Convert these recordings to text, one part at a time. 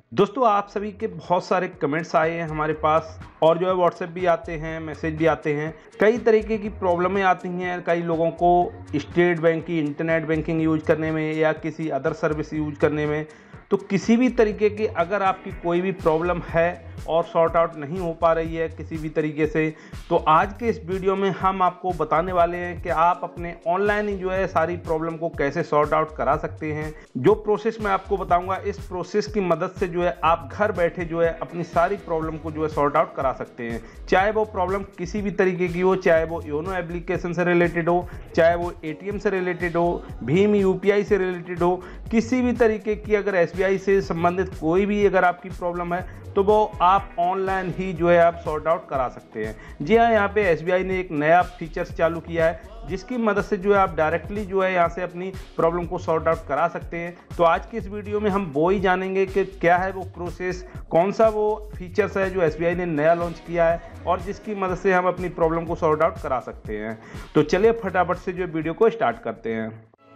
दोस्तों आप सभी के बहुत सारे कमेंट्स आए हैं हमारे पास और जो है व्हाट्सएप भी आते हैं, मैसेज भी आते हैं। कई तरीके की प्रॉब्लमें आती हैं कई लोगों को स्टेट बैंक की इंटरनेट बैंकिंग यूज करने में या किसी अदर सर्विस यूज करने में। तो किसी भी तरीके की अगर आपकी कोई भी प्रॉब्लम है और सॉर्ट आउट नहीं हो पा रही है किसी भी तरीके से, तो आज के इस वीडियो में हम आपको बताने वाले हैं कि आप अपने ऑनलाइन ही जो है सारी प्रॉब्लम को कैसे सॉर्ट आउट करा सकते हैं। जो प्रोसेस मैं आपको बताऊंगा, इस प्रोसेस की मदद से जो है आप घर बैठे जो है अपनी सारी प्रॉब्लम को जो है सॉर्ट आउट करा सकते हैं। चाहे वो प्रॉब्लम किसी भी तरीके की हो, चाहे वो योनो एप्लीकेशन से रिलेटेड हो, चाहे वो एटीएम से रिलेटेड हो, भीम यूपीआई से रिलेटेड हो, किसी भी तरीके की अगर एसबीआई से संबंधित कोई भी अगर आपकी प्रॉब्लम है तो वो आप ऑनलाइन ही जो है आप सॉर्ट आउट करा सकते हैं। जी हाँ, यहाँ पे एसबीआई ने एक नया फीचर्स चालू किया है जिसकी मदद से जो है आप डायरेक्टली जो है यहाँ से अपनी प्रॉब्लम को सॉर्ट आउट करा सकते हैं। तो आज की इस वीडियो में हम वो ही जानेंगे कि क्या है वो प्रोसेस, कौन सा वो फीचर्स है जो एसबीआई ने नया लॉन्च किया है और जिसकी मदद से हम अपनी प्रॉब्लम को सॉर्ट आउट करा सकते हैं। तो चलिए फटाफट से जो वीडियो को स्टार्ट करते हैं।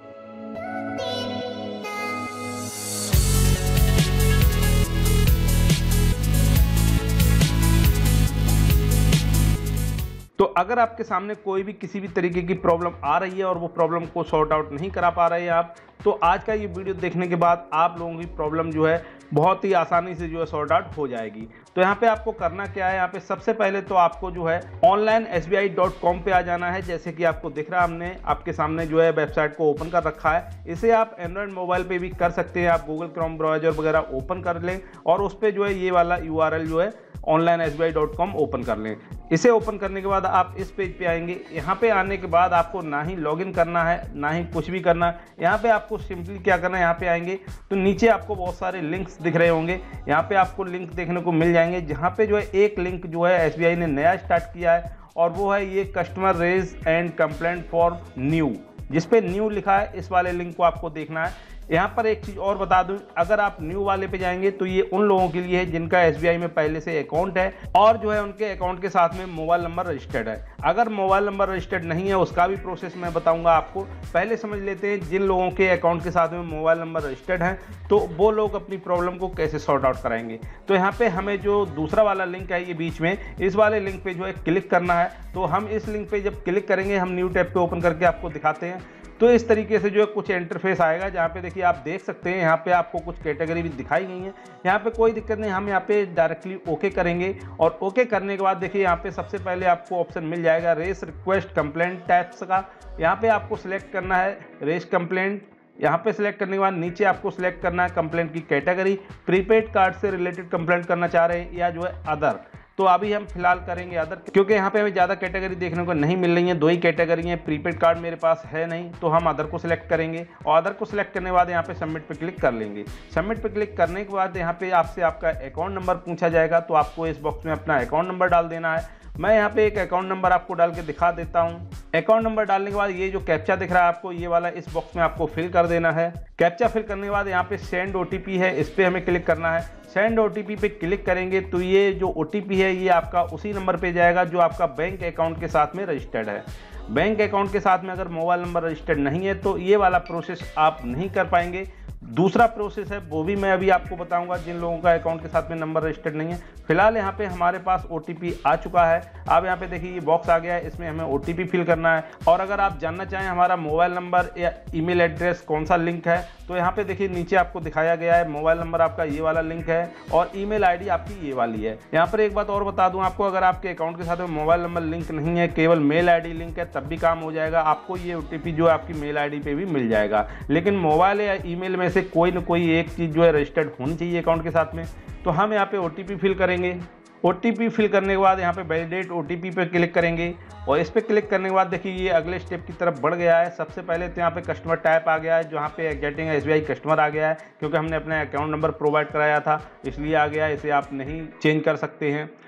तो अगर आपके सामने कोई भी किसी भी तरीके की प्रॉब्लम आ रही है और वो प्रॉब्लम को सॉर्ट आउट नहीं करा पा रहे हैं आप, तो आज का ये वीडियो देखने के बाद आप लोगों की प्रॉब्लम जो है बहुत ही आसानी से जो है सॉर्ट आउट हो जाएगी। तो यहाँ पे आपको करना क्या है, यहाँ पे सबसे पहले तो आपको जो है onlinesbi.com पे आ जाना है। जैसे कि आपको दिख रहा है, हमने आपके सामने जो है वेबसाइट को ओपन कर रखा है। इसे आप एंड्रॉयड मोबाइल पे भी कर सकते हैं, आप गूगल क्रोम ब्राउजर वगैरह ओपन कर लें और उस पर जो है ये वाला URL जो है onlinesbi.com ओपन कर लें। इसे ओपन करने के बाद आप इस पेज पे आएंगे। यहाँ पे आने के बाद आपको ना ही लॉगिन करना है ना ही कुछ भी करना है। यहाँ पे आपको सिंपली क्या करना है, यहाँ पे आएंगे तो नीचे आपको बहुत सारे लिंक्स दिख रहे होंगे। यहाँ पे आपको लिंक देखने को मिल जाएंगे, जहाँ पे जो है एक लिंक जो है एसबीआई ने नया स्टार्ट किया है और वो है ये customer raise and complaint for new, जिस पे न्यू लिखा है। इस वाले लिंक को आपको देखना है। यहाँ पर एक चीज़ और बता दूं, अगर आप न्यू वाले पे जाएंगे तो ये उन लोगों के लिए है जिनका एसबीआई में पहले से अकाउंट है और जो है उनके अकाउंट के साथ में मोबाइल नंबर रजिस्टर्ड है। अगर मोबाइल नंबर रजिस्टर्ड नहीं है उसका भी प्रोसेस मैं बताऊंगा आपको। पहले समझ लेते हैं जिन लोगों के अकाउंट के साथ में मोबाइल नंबर रजिस्टर्ड है तो वो लोग अपनी प्रॉब्लम को कैसे सॉर्ट आउट कराएंगे। तो यहाँ पे हमें जो दूसरा वाला लिंक है ये बीच में, इस वाले लिंक पे जो है क्लिक करना है। तो हम इस लिंक पे जब क्लिक करेंगे, हम न्यू टैब पे ओपन करके आपको दिखाते हैं। तो इस तरीके से जो है कुछ इंटरफेस आएगा, जहाँ पे देखिए आप देख सकते हैं यहाँ पे आपको कुछ कैटेगरी भी दिखाई गई हैं। यहाँ पे कोई दिक्कत नहीं, हम यहाँ पे डायरेक्टली ओके करेंगे और ओके करने के बाद देखिए यहाँ पे सबसे पहले आपको ऑप्शन मिल जाएगा रेस रिक्वेस्ट कंप्लेंट टाइप्स का। यहाँ पे आपको सिलेक्ट करना है रेस कंप्लेंट। यहाँ पे सिलेक्ट करने के बाद नीचे आपको सिलेक्ट करना है कंप्लेंट की कैटेगरी, प्रीपेड कार्ड से रिलेटेड कंप्लेंट करना चाह रहे हैं या जो है अदर। तो अभी हम फिलहाल करेंगे अदर, क्योंकि यहाँ पे हमें ज़्यादा कैटेगरी देखने को नहीं मिल रही है, दो ही कैटेगरी हैं। प्रीपेड कार्ड मेरे पास है नहीं, तो हम अदर को सिलेक्ट करेंगे और अदर को सिलेक्ट करने के बाद यहाँ पे सबमिट पे क्लिक कर लेंगे। सबमिट पे क्लिक करने के बाद यहाँ पे आपसे आपका अकाउंट नंबर पूछा जाएगा, तो आपको इस बॉक्स में अपना अकाउंट नंबर डाल देना है। मैं यहाँ पे एक अकाउंट नंबर आपको डाल के दिखा देता हूँ। अकाउंट नंबर डालने के बाद ये जो कैप्चा दिख रहा है आपको, ये वाला इस बॉक्स में आपको फिल कर देना है। कैप्चा फिल करने के बाद यहाँ पे सेंड ओटीपी है, इस पर हमें क्लिक करना है। सेंड ओटीपी पे क्लिक करेंगे तो ये जो ओटीपी है ये आपका उसी नंबर पे जाएगा जो आपका बैंक अकाउंट के साथ में रजिस्टर्ड है। बैंक अकाउंट के साथ में अगर मोबाइल नंबर रजिस्टर्ड नहीं है तो ये वाला प्रोसेस आप नहीं कर पाएंगे। दूसरा प्रोसेस है वो भी मैं अभी आपको बताऊंगा जिन लोगों का अकाउंट के साथ में नंबर रजिस्टर्ड नहीं है। फिलहाल यहाँ पे हमारे पास ओटीपी आ चुका है। अब यहाँ पे देखिए ये बॉक्स आ गया है, इसमें हमें ओटीपी फिल करना है। और अगर आप जानना चाहें हमारा मोबाइल नंबर या ईमेल एड्रेस कौन सा लिंक है, तो यहाँ पे देखिए नीचे आपको दिखाया गया है मोबाइल नंबर आपका ये वाला लिंक है और ईमेल आईडी आपकी ये वाली है। यहाँ पर एक बात और बता दूं आपको, अगर आपके अकाउंट के साथ में मोबाइल नंबर लिंक नहीं है, केवल मेल आईडी लिंक है, तब भी काम हो जाएगा। आपको ये ओटीपी जो है आपकी मेल आईडी पे भी मिल जाएगा। लेकिन मोबाइल या ईमेल में से कोई न कोई एक चीज़ जो है रजिस्टर्ड होनी चाहिए अकाउंट के साथ में। तो हम यहाँ पे ओटीपी फिल करेंगे। ओटीपी फिल करने के बाद यहाँ पे वैलिडेट ओटीपी पे क्लिक करेंगे और इस पे क्लिक करने के बाद देखिए ये अगले स्टेप की तरफ बढ़ गया है। सबसे पहले तो यहाँ पे कस्टमर टाइप आ गया है, जहाँ पे गेटिंग एसबीआई कस्टमर आ गया है, क्योंकि हमने अपना अकाउंट नंबर प्रोवाइड कराया था इसलिए आ गया है, इसे आप नहीं चेंज कर सकते हैं।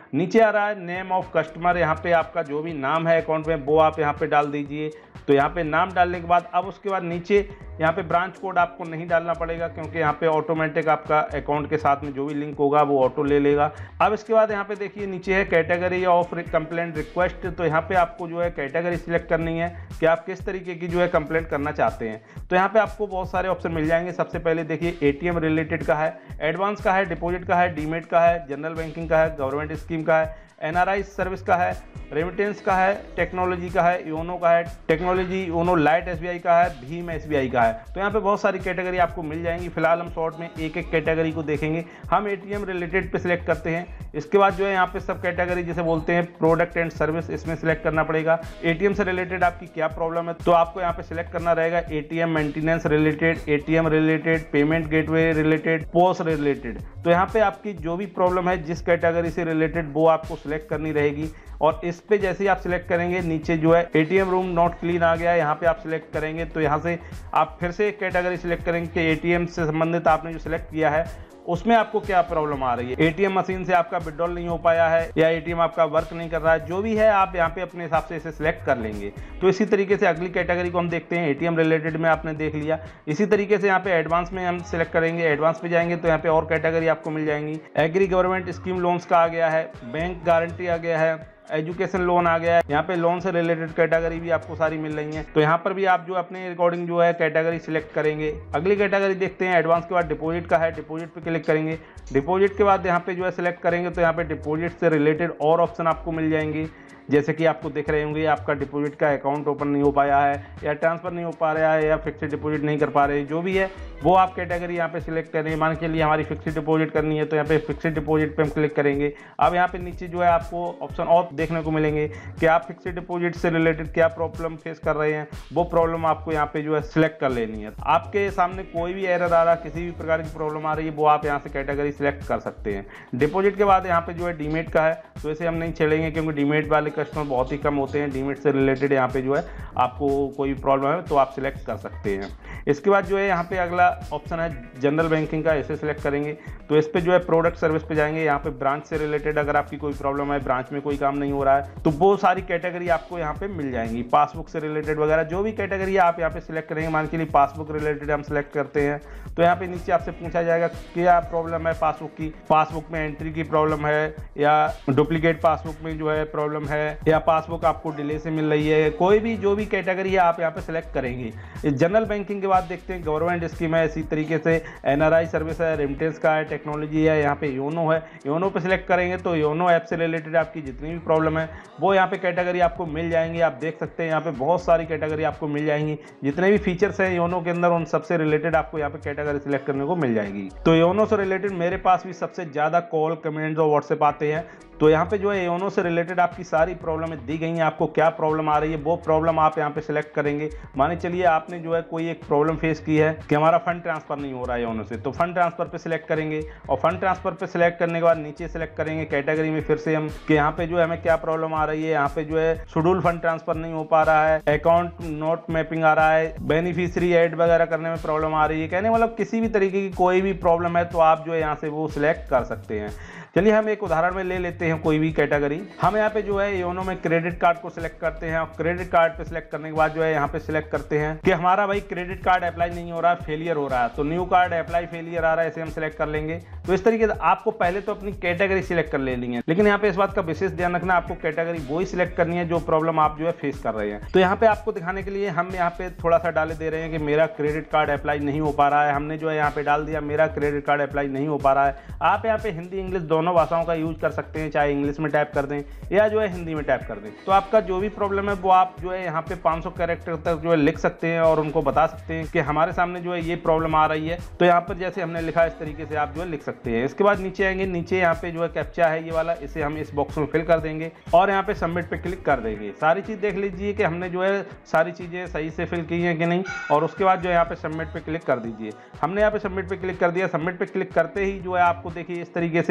नीचे आ रहा है नेम ऑफ कस्टमर, यहाँ पे आपका जो भी नाम है अकाउंट में वो आप यहाँ पे डाल दीजिए। तो यहाँ पे नाम डालने के बाद अब उसके बाद नीचे यहाँ पे ब्रांच कोड आपको नहीं डालना पड़ेगा, क्योंकि यहाँ पे ऑटोमेटिक आपका अकाउंट के साथ में जो भी लिंक होगा वो ऑटो ले लेगा। अब इसके बाद यहाँ पे देखिए नीचे है कैटेगरी ऑफ कंप्लेंट रिक्वेस्ट। तो यहाँ पे आपको जो है कैटेगरी सिलेक्ट करनी है कि आप किस तरीके की जो है कंप्लेंट करना चाहते हैं। तो यहाँ पे आपको बहुत सारे ऑप्शन मिल जाएंगे। सबसे पहले देखिए एटीएम रिलेटेड का है, एडवांस का है, डिपॉजिट का है, डीमेट का है, जनरल बैंकिंग का है, गवर्नमेंट स्कीम का है, एनआरआई सर्विस का है, रेमिटेंस का है, टेक्नोलॉजी का है, योनो का है, टेक्नोलॉजी योनो लाइट एसबीआई का है, भीम एसबीआई का है। तो यहाँ पे बहुत सारी कैटेगरी आपको मिल जाएंगी। फिलहाल हम शॉर्ट में एक एक कैटेगरी को देखेंगे। हम एटीएम रिलेटेड पे सिलेक्ट करते हैं। इसके बाद जो है यहाँ पे सब कैटेगरी जिसे बोलते हैं प्रोडक्ट एंड सर्विस, इसमें सिलेक्ट करना पड़ेगा। एटीएम से रिलेटेड आपकी क्या प्रॉब्लम है तो आपको यहाँ पे सिलेक्ट करना रहेगा ATM maintenance related, ATM related, payment gateway related, post related. तो यहाँ पे आपकी जो भी प्रॉब्लम है जिस कैटेगरी से रिलेटेड वो आपको सिलेक्ट करनी रहेगी। और इस पे जैसे ही आप सिलेक्ट करेंगे नीचे जो है एटीएम रूम नॉट क्लीन आ गया है, यहाँ पे आप सिलेक्ट करेंगे तो यहाँ से आप फिर से एक कैटेगरी सिलेक्ट करेंगे कि एटीएम से संबंधित आपने जो सिलेक्ट किया है उसमें आपको क्या प्रॉब्लम आ रही है। एटीएम मशीन से आपका विड्रॉल नहीं हो पाया है या एटीएम आपका वर्क नहीं कर रहा है, जो भी है आप यहाँ पे अपने हिसाब से इसे सिलेक्ट कर लेंगे। तो इसी तरीके से अगली कैटेगरी को हम देखते हैं। एटीएम रिलेटेड में आपने देख लिया। इसी तरीके से यहाँ पे एडवांस में हम सिलेक्ट करेंगे। एडवांस पे जाएंगे तो यहाँ पे और कैटेगरी आपको मिल जाएंगी। एग्री गवर्नमेंट स्कीम लोन्स का आ गया है, बैंक गारंटी आ गया है, एजुकेशन लोन आ गया है। यहाँ पे लोन से रिलेटेड कैटेगरी भी आपको सारी मिल रही है। तो यहाँ पर भी आप जो अपने अकॉर्डिंग जो है कैटेगरी सिलेक्ट करेंगे। अगली कैटेगरी देखते हैं। एडवांस के बाद डिपॉजिट का है, डिपॉजिट पे क्लिक करेंगे। डिपॉजिट के बाद यहाँ पे जो है सिलेक्ट करेंगे तो यहाँ पे डिपॉजिट से रिलेटेड और ऑप्शन आपको मिल जाएंगे। जैसे कि आपको दिख रहे होंगे आपका डिपॉजिट का अकाउंट ओपन नहीं हो पाया है या ट्रांसफ़र नहीं हो पा रहा है या फिक्स्ड डिपॉजिट नहीं कर पा रहे, जो भी है वो आप कैटेगरी यहाँ पे सिलेक्ट करेंगे। मान के लिए हमारी फिक्स्ड डिपॉजिट करनी है तो यहाँ पे फिक्स्ड डिपॉजिट पे हम क्लिक करेंगे। अब यहाँ पे नीचे जो है आपको ऑप्शन और देखने को मिलेंगे कि आप फिक्स्ड डिपॉजिट से रिलेटेड क्या प्रॉब्लम फेस कर रहे हैं, वो प्रॉब्लम आपको यहाँ पे जो है सिलेक्ट कर लेनी है। आपके सामने कोई भी एरर आ रहा है, किसी भी प्रकार की प्रॉब्लम आ रही है, वो आप यहाँ से कैटेगरी सिलेक्ट कर सकते हैं। डिपॉजिट के बाद यहाँ पे जो है डीमेट का है तो इसे हम नहीं छेड़ेंगे क्योंकि डीमेट वाले कस्टमर बहुत ही कम होते हैं। डीमेट से रिलेटेड यहाँ पे जो है आपको कोई प्रॉब्लम है तो आप सिलेक्ट कर सकते हैं। इसके बाद जो है यहाँ पे अगला ऑप्शन है जनरल बैंकिंग का, इसे सिलेक्ट करेंगे तो इस पे जो है प्रोडक्ट सर्विस पे जाएंगे। यहाँ पे ब्रांच से रिलेटेड अगर आपकी कोई प्रॉब्लम है, ब्रांच में कोई काम नहीं हो रहा है तो वो सारी कैटेगरी आपको यहाँ पे मिल जाएंगी। पासबुक से रिलेटेड वगैरह जो भी कैटेगरी है आप यहाँ पे सिलेक्ट करेंगे। मान के लिए पासबुक रिलेटेड हम सिलेक्ट करते हैं तो यहाँ पे नीचे आपसे पूछा जाएगा क्या प्रॉब्लम है पासबुक की, पासबुक में एंट्री की प्रॉब्लम है या डुप्लीकेट पासबुक में जो है प्रॉब्लम है या पासबुक आपको डिले से मिल रही है। कोई भी जो भी कैटेगरी है आप यहाँ पे सिलेक्ट करेंगे। इस जनरल बैंकिंग के बाद देखते हैं गवर्नमेंट स्कीम है, इसी तरीके से एनआरआई सर्विस है, रेमिटेंस का है, टेक्नोलॉजी है, यहाँ पे योनो है। योनो पे सिलेक्ट करेंगे तो योनो ऐप से रिलेटेड आपकी जितनी भी प्रॉब्लम है वो यहाँ पे कैटेगरी आपको मिल जाएंगी। आप देख सकते हैं यहाँ पे बहुत सारी कैटेगरी आपको मिल जाएंगी। जितने भी फीचर्स हैं योनो के अंदर उन सबसे रिलेटेड आपको यहाँ पे कैटेगरी सिलेक्ट करने को मिल जाएगी। तो योनो से रिलेटेड मेरे पास भी सबसे ज़्यादा कॉल, कमेंट्स और व्हाट्सएप आते हैं। तो यहाँ पे जो है योनो से रिलेटेड आपकी सारी प्रॉब्लमें दी गई हैं। आपको क्या प्रॉब्लम आ रही है वो प्रॉब्लम आप यहाँ पे सिलेक्ट करेंगे। माने चलिए आपने जो है कोई एक प्रॉब्लम फेस की है कि हमारा फंड ट्रांसफर नहीं हो रहा है योनो से, तो फंड ट्रांसफर पे सिलेक्ट करेंगे और फंड ट्रांसफर पे सिलेक्ट करने के बाद नीचे सिलेक्ट करेंगे कैटेगरी में फिर से हम कि यहाँ पे जो है हमें क्या प्रॉब्लम आ रही है। यहाँ पे जो है शेड्यूल फंड ट्रांसफर नहीं हो पा रहा है, अकाउंट नोट मैपिंग आ रहा है, बेनिफिशियरी ऐड वगैरह करने में प्रॉब्लम आ रही है। कहने मतलब किसी भी तरीके की कोई भी प्रॉब्लम है तो आप जो है यहाँ से वो सिलेक्ट कर सकते हैं। चलिए हम एक उदाहरण में ले लेते हैं कोई भी कैटेगरी। हम यहाँ पे जो है योनो में क्रेडिट कार्ड को सिलेक्ट करते हैं और क्रेडिट कार्ड पे सिलेक्ट करने के बाद जो है यहाँ पे सिलेक्ट करते हैं कि हमारा भाई क्रेडिट कार्ड अप्लाई नहीं हो रहा है, फेलियर हो रहा है। तो न्यू कार्ड अप्लाई फेलियर आ रहा है, इसे हम सिलेक्ट कर लेंगे। तो इस तरीके से आपको पहले तो अपनी कैटेगरी सिलेक्ट कर लेनी है, लेकिन यहाँ पे इस बात का विशेष ध्यान रखना आपको कैटेगरी वो ही सिलेक्ट करनी है जो प्रॉब्लम आप जो है फेस कर रहे हैं। तो यहाँ पे आपको दिखाने के लिए हम यहाँ पे थोड़ा सा डाले दे रहे हैं कि मेरा क्रेडिट कार्ड अप्लाई नहीं हो पा रहा है। हमने जो है यहाँ पे डाल दिया मेरा क्रेडिट कार्ड अप्लाई नहीं हो पा रहा है। आप यहाँ पे हिंदी इंग्लिश दोनों भाषाओं का यूज कर सकते हैं, चाहे इंग्लिश में टाइप कर दें या जो है हिंदी में टाइप कर दें। तो आपका जो भी प्रॉब्लम है वो आप जो है यहाँ पे 500 कैरेक्टर तक जो है लिख सकते हैं और उनको बता सकते हैं कि हमारे सामने जो है ये प्रॉब्लम आ रही है। तो यहाँ पर जैसे हमने लिखा इस तरीके से आप जो है लिख सकते हैं। इसके बाद नीचे आएंगे, नीचे यहाँ पे जो है कैप्चा है ये वाला, इसे हम इस बॉक्स में फिल कर देंगे और यहाँ पे सबमिट पे क्लिक कर देंगे। सारी चीज देख लीजिए कि हमने जो है सारी चीजें सही से फिल की हैं कि नहीं, और उसके बाद जो है यहाँ पे सबमिट पे क्लिक कर दीजिए। हमने यहाँ पे सबमिट पे क्लिक कर दिया। सबमिट पे क्लिक करते ही जो है आपको देखिए इस तरीके से आपको जो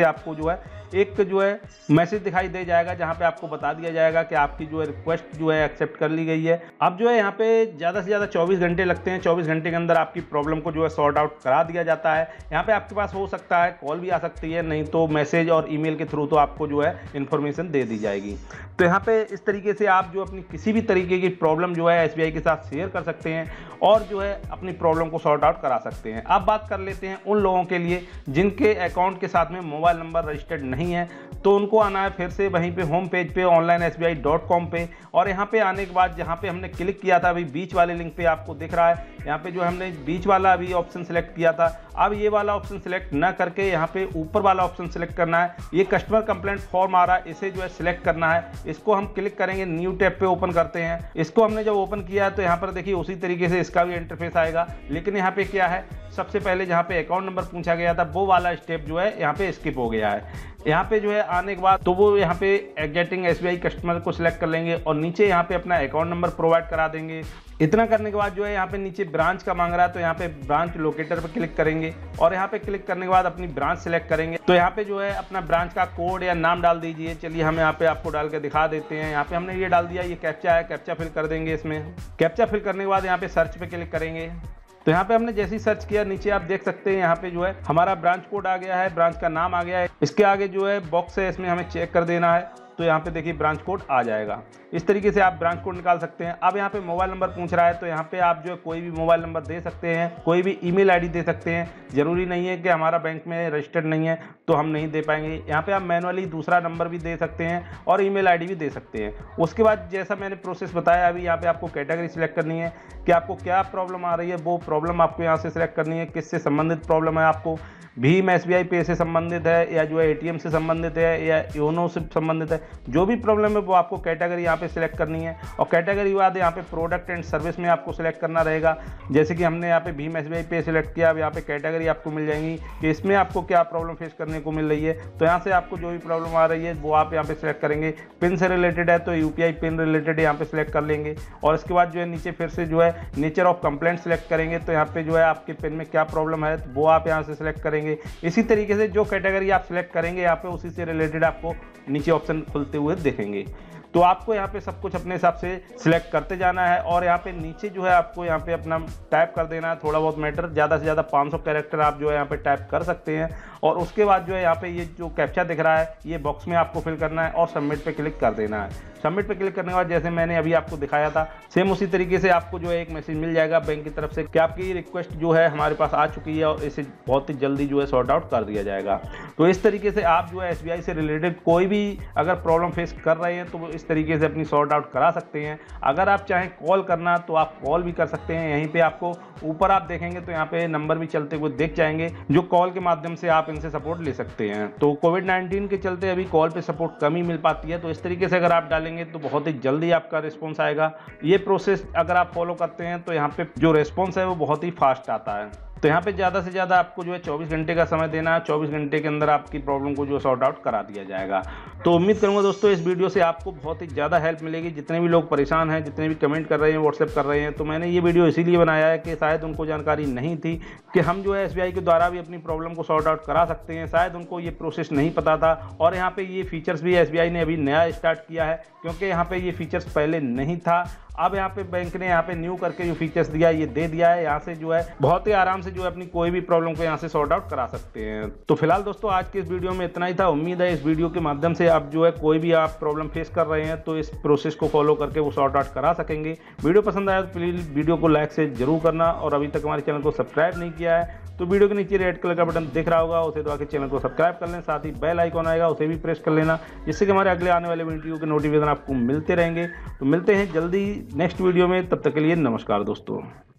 जो है एक जो है मैसेज दिखाई दे जाएगा, जहां पे आपको बता दिया जाएगा कि आपकी जो है रिक्वेस्ट जो है एक्सेप्ट कर ली गई है। अब जो है यहाँ पे ज़्यादा से ज़्यादा 24 घंटे लगते हैं। 24 घंटे के अंदर आपकी प्रॉब्लम को जो है सॉर्ट आउट करा दिया जाता है। यहाँ पे आपके पास हो सकता है कॉल भी आ सकती है, नहीं तो मैसेज और ईमेल के थ्रू तो आपको जो है इन्फॉर्मेशन दे दी जाएगी। तो यहाँ पे इस तरीके से आप जो अपनी किसी भी तरीके की प्रॉब्लम जो है SBI के साथ शेयर कर सकते हैं और जो है अपनी प्रॉब्लम को सॉर्ट आउट करा सकते हैं। अब बात कर लेते हैं उन लोगों के लिए जिनके अकाउंट के साथ में मोबाइल नंबर रजिस्टर्ड नहीं है, तो उनको आना है फिर से वहीं पे होम पेज पे onlinesbi.com पे, और यहाँ पे आने के बाद जहाँ पे हमने क्लिक किया था अभी बीच वाले लिंक पे आपको दिख रहा है, यहाँ पे जो हमने बीच वाला अभी ऑप्शन सेलेक्ट किया था। अब ये वाला ऑप्शन सेलेक्ट ना करके यहाँ पे ऊपर वाला ऑप्शन सेलेक्ट करना है। ये कस्टमर कंप्लेंट फॉर्म आ रहा है, इसे जो है सिलेक्ट करना है। इसको हम क्लिक करेंगे, न्यू टैब पे ओपन करते हैं। इसको हमने जब ओपन किया तो यहाँ पर देखिए उसी तरीके से इसका भी इंटरफेस आएगा, लेकिन यहाँ पे क्या है, सबसे पहले जहाँ पे अकाउंट नंबर पूछा गया था वो वाला स्टेप जो है यहाँ पे स्किप हो गया है। यहाँ पे जो है आने के बाद तो वो यहाँ पे गेटिंग SBI कस्टमर को सिलेक्ट कर लेंगे और नीचे यहाँ पे अपना अकाउंट नंबर प्रोवाइड करा देंगे। इतना करने के बाद जो है यहाँ पे नीचे ब्रांच का मांग रहा है, तो यहाँ पे ब्रांच लोकेटर पे क्लिक करेंगे और यहाँ पे क्लिक करने के बाद अपनी ब्रांच सेलेक्ट करेंगे। तो यहाँ पे जो है अपना ब्रांच का कोड या नाम डाल दीजिए। चलिए हम यहाँ पे आपको डाल के दिखा देते हैं। यहाँ पे हमने ये डाल दिया, ये कैप्चा है, कैप्चा फिल कर देंगे। इसमें कैप्चा फिल करने के बाद यहाँ पे सर्च पे क्लिक करेंगे। तो यहाँ पे हमने जैसे ही सर्च किया नीचे आप देख सकते हैं यहाँ पे जो है हमारा ब्रांच कोड आ गया है, ब्रांच का नाम आ गया है। इसके आगे जो है बॉक्स है, इसमें हमें चेक कर देना है, तो यहाँ पे देखिए ब्रांच कोड आ जाएगा। इस तरीके से आप ब्रांच कोड निकाल सकते हैं। अब यहाँ पे मोबाइल नंबर पूछ रहा है, तो यहाँ पे आप जो है कोई भी मोबाइल नंबर दे सकते हैं, कोई भी ईमेल आईडी दे सकते हैं। जरूरी नहीं है कि हमारा बैंक में रजिस्टर्ड नहीं है तो हम नहीं दे पाएंगे। यहाँ पे आप मैनुअली दूसरा नंबर भी दे सकते हैं और ईमेल आईडी भी दे सकते हैं। उसके बाद जैसा मैंने प्रोसेस बताया, अभी यहाँ पे आपको कैटेगरी सिलेक्ट करनी है कि आपको क्या प्रॉब्लम आ रही है, वो प्रॉब्लम आपको यहाँ से सिलेक्ट करनी है। किससे संबंधित प्रॉब्लम है, आपको भीम SBI पे से संबंधित है या जो है ATM से संबंधित है या योनो से संबंधित है, जो भी प्रॉब्लम है वो आपको कैटेगरी यहाँ पे सिलेक्ट करनी है। और कैटेगरी के बाद यहाँ पे प्रोडक्ट एंड सर्विस में आपको सिलेक्ट करना रहेगा। जैसे कि हमने यहाँ पे भीम SBI पे सिलेक्ट किया, अब यहाँ पे कैटेगरी आपको मिल जाएंगी कि इसमें आपको क्या प्रॉब्लम फेस करने को मिल रही है। तो यहाँ से आपको जो भी प्रॉब्लम आ रही है वो आप यहाँ पे सिलेक्ट करेंगे। पिन से रिलेटेड है तो UPI पिन रिलेटेड यहाँ पे सिलेक्ट कर लेंगे। और इसके बाद जो है नीचे फिर से जो है नेचर ऑफ कंप्लेंट सिलेक्ट करेंगे, तो यहाँ पे जो है आपके पिन में क्या प्रॉब्लम है वो आप यहाँ से सिलेक्ट करेंगे। इसी तरीके से जो कैटेगरी आप सिलेक्ट करेंगे यहाँ पे उसी से रिलेटेड आपको नीचे ऑप्शन खुलते हुए दिखेंगे। तो आपको यहाँ पे सब कुछ अपने हिसाब से सिलेक्ट करते जाना है और यहाँ पे नीचे जो है आपको यहाँ पे अपना टाइप कर देना है थोड़ा बहुत मैटर। ज़्यादा से ज़्यादा 500 कैरेक्टर आप जो है यहाँ पे टाइप कर सकते हैं। और उसके बाद जो है यहाँ पे ये जो कैप्चा दिख रहा है ये बॉक्स में आपको फिल करना है और सबमिट पे क्लिक कर देना है। सबमिट पे क्लिक करने के बाद जैसे मैंने अभी आपको दिखाया था सेम उसी तरीके से आपको जो है एक मैसेज मिल जाएगा बैंक की तरफ से कि आपकी रिक्वेस्ट जो है हमारे पास आ चुकी है और इसे बहुत ही जल्दी जो है सॉर्ट आउट कर दिया जाएगा। तो इस तरीके से आप जो है SBI से रिलेटेड कोई भी अगर प्रॉब्लम फेस कर रहे हैं तो वो इस तरीके से अपनी सॉर्ट आउट करा सकते हैं। अगर आप चाहें कॉल करना तो आप कॉल भी कर सकते हैं। यहीं पे आपको ऊपर आप देखेंगे तो यहाँ पे नंबर भी चलते हुए दिख जाएंगे जो कॉल के माध्यम से आप इनसे सपोर्ट ले सकते हैं। तो कोविड-19 के चलते अभी कॉल पे सपोर्ट कम ही मिल पाती है, तो इस तरीके से अगर आप डालेंगे तो बहुत ही जल्दी आपका रिस्पॉन्स आएगा। ये प्रोसेस अगर आप फॉलो करते हैं तो यहाँ पे जो रिस्पॉन्स है वो बहुत ही फास्ट आता है। तो यहाँ पे ज़्यादा से ज़्यादा आपको जो है 24 घंटे का समय देना है। 24 घंटे के अंदर आपकी प्रॉब्लम को जो सॉर्ट आउट करा दिया जाएगा। तो उम्मीद करूँगा दोस्तों इस वीडियो से आपको बहुत ही ज़्यादा हेल्प मिलेगी। जितने भी लोग परेशान हैं, जितने भी कमेंट कर रहे हैं, व्हाट्सएप कर रहे हैं, तो मैंने ये वीडियो इसीलिए बनाया है कि शायद उनको जानकारी नहीं थी कि हम जो है SBI के द्वारा भी अपनी प्रॉब्लम को सॉर्ट आउट करा सकते हैं। शायद उनको ये प्रोसेस नहीं पता था और यहाँ पे ये फीचर्स भी SBI ने अभी नया स्टार्ट किया है, क्योंकि यहाँ पे ये फीचर्स पहले नहीं था। अब यहाँ पे बैंक ने यहाँ पे न्यू करके जो फीचर्स दिया है ये दे दिया है। यहाँ से जो है बहुत ही आराम से जो है अपनी कोई भी प्रॉब्लम को यहाँ से सॉर्ट आउट करा सकते हैं। तो फिलहाल दोस्तों आज के इस वीडियो में इतना ही था। उम्मीद है इस वीडियो के माध्यम से आप जो है कोई भी आप प्रॉब्लम फेस कर रहे हैं तो इस प्रोसेस को फॉलो करके वो सॉर्ट आउट करा सकेंगे। वीडियो पसंद आया तो प्लीज़ वीडियो को लाइक से जरूर करना और अभी तक हमारे चैनल को सब्सक्राइब नहीं किया है तो वीडियो के नीचे रेड कलर का बटन दिख रहा होगा, उसे दबा के चैनल को सब्सक्राइब कर लें। साथ ही बेल आइकॉन आएगा उसे भी प्रेस कर लेना, जिससे कि हमारे अगले आने वाले वीडियो के नोटिफिकेशन आपको मिलते रहेंगे। तो मिलते हैं जल्दी नेक्स्ट वीडियो में, तब तक के लिए नमस्कार दोस्तों।